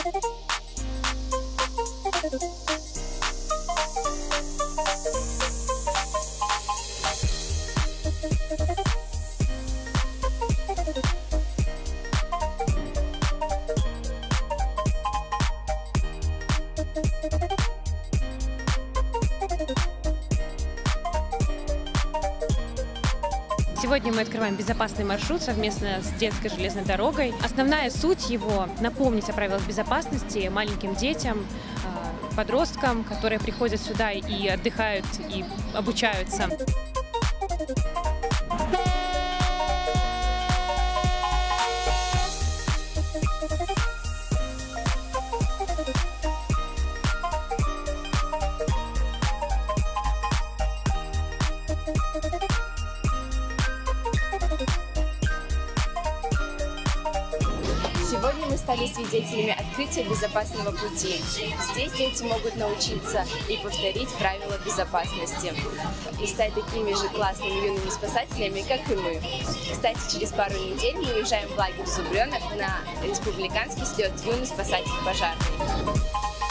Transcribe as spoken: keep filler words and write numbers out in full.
Сегодня мы открываем безопасный маршрут совместно с детской железной дорогой. Основная суть его – напомнить о правилах безопасности маленьким детям, подросткам, которые приходят сюда и отдыхают, и обучаются. Сегодня мы стали свидетелями открытия безопасного пути. Здесь дети могут научиться и повторить правила безопасности, и стать такими же классными юными спасателями, как и мы. Кстати, через пару недель мы уезжаем в лагерь Зубренок на республиканский слет «Юный спасатель пожарный».